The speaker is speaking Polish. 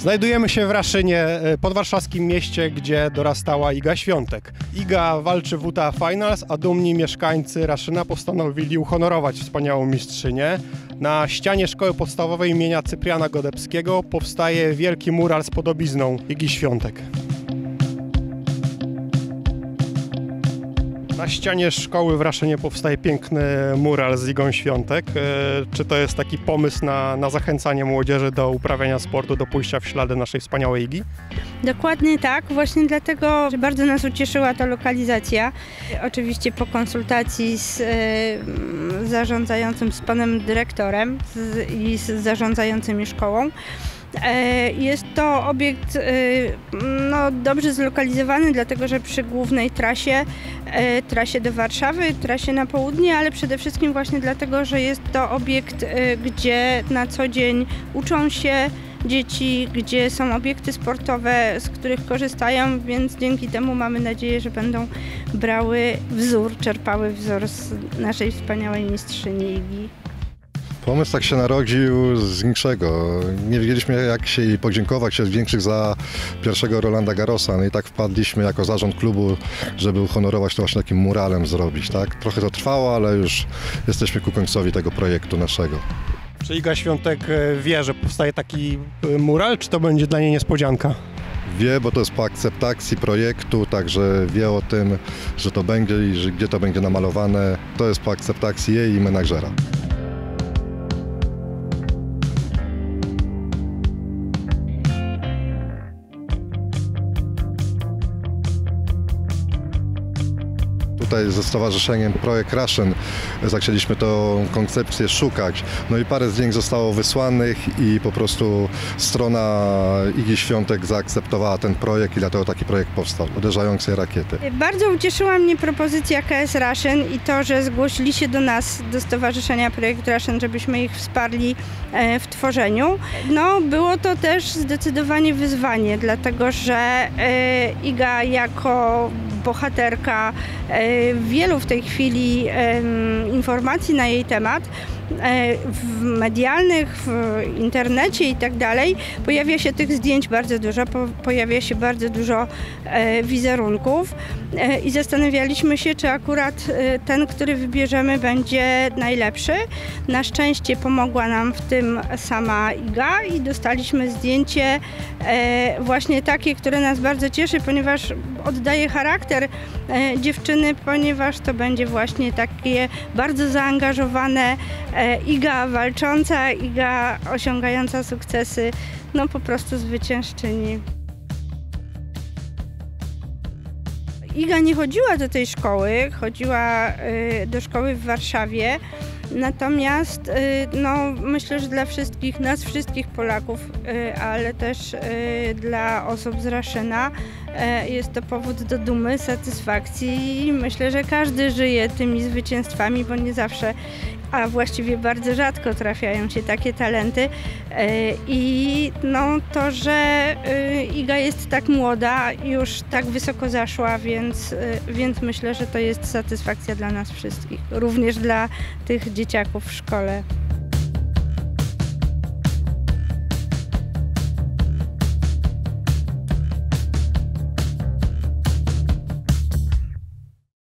Znajdujemy się w Raszynie, podwarszawskim mieście, gdzie dorastała Iga Świątek. Iga walczy w WTA Finals, a dumni mieszkańcy Raszyna postanowili uhonorować wspaniałą mistrzynię. Na ścianie szkoły podstawowej imienia Cypriana Godebskiego powstaje wielki mural z podobizną Igi Świątek. Na ścianie szkoły w Raszynie powstaje piękny mural z Igą Świątek. Czy to jest taki pomysł na zachęcanie młodzieży do uprawiania sportu, do pójścia w ślady naszej wspaniałej Igi? Dokładnie tak, właśnie dlatego że bardzo nas ucieszyła ta lokalizacja. Oczywiście po konsultacji z zarządzającym, z panem dyrektorem i z zarządzającymi szkołą. Jest to obiekt dobrze zlokalizowany, dlatego że przy głównej trasie do Warszawy, trasie na południe, ale przede wszystkim właśnie dlatego, że jest to obiekt, gdzie na co dzień uczą się dzieci, gdzie są obiekty sportowe, z których korzystają, więc dzięki temu mamy nadzieję, że będą czerpały wzór z naszej wspaniałej mistrzyni Igi. Pomysł tak się narodził z niczego. Nie wiedzieliśmy, jak się jej podziękować, się większych za pierwszego Rolanda Garrosa. No i tak wpadliśmy jako zarząd klubu, żeby uhonorować to właśnie takim muralem zrobić. Tak? Trochę to trwało, ale już jesteśmy ku końcowi tego projektu naszego. Czy Iga Świątek wie, że powstaje taki mural, czy to będzie dla niej niespodzianka? Wie, bo to jest po akceptacji projektu, także wie o tym, że to będzie i że gdzie to będzie namalowane. To jest po akceptacji jej i menadżera. Tutaj ze stowarzyszeniem Projekt Russian zaczęliśmy tą koncepcję szukać. No i parę zdjęć zostało wysłanych i po prostu strona Igi Świątek zaakceptowała ten projekt i dlatego taki projekt powstał. Uderzające rakiety. Bardzo ucieszyła mnie propozycja KS Russian i to, że zgłosili się do nas, do stowarzyszenia Projekt Russian, żebyśmy ich wsparli w tworzeniu. No, było to też zdecydowanie wyzwanie, dlatego że Iga jako bohaterka wielu w tej chwili informacji na jej temat, w medialnych, w internecie i tak dalej, pojawia się tych zdjęć bardzo dużo, pojawia się bardzo dużo wizerunków i zastanawialiśmy się, czy akurat ten, który wybierzemy, będzie najlepszy. Na szczęście pomogła nam w tym sama Iga i dostaliśmy zdjęcie właśnie takie, które nas bardzo cieszy, ponieważ oddaje charakter dziewczyny, ponieważ to będzie właśnie takie bardzo zaangażowane Iga walcząca, Iga osiągająca sukcesy, no po prostu zwyciężczyni. Iga nie chodziła do tej szkoły, chodziła do szkoły w Warszawie, natomiast myślę, że dla wszystkich, nas wszystkich Polaków, ale też dla osób z Raszyna jest to powód do dumy, satysfakcji i myślę, że każdy żyje tymi zwycięstwami, bo nie zawsze, a właściwie bardzo rzadko trafiają się takie talenty i to, że Iga jest tak młoda, już tak wysoko zaszła, więc myślę, że to jest satysfakcja dla nas wszystkich, również dla tych dzieciaków w szkole.